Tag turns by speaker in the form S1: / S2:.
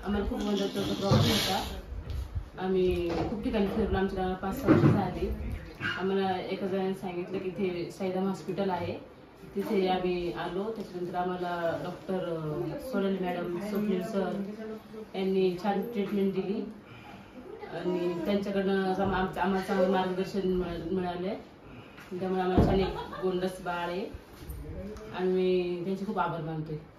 S1: आम्हाला खूप वंजाचा प्रॉब्लेम होता। आम्ही खूप ठिकाणी फिरलो, आमच्या 5-6 वर्ष झाली। आम्हाला एका जणांनी सांगितलं की इथे साईदाम हॉस्पिटल आहे, तिथे आम्ही आलो। त्याच्यानंतर आम्हाला doctor Sonali madam, Swapnil sir यांनी छान ट्रीटमेंट दिली आणि त्यांच्याकडनं आम्हाला चांगलं मार्गदर्शन मिळाले। त्यामुळे आम्हाला छान एक गोंडस बाळ आहे। आम्ही त्यांचे खूप आभार मानतोय।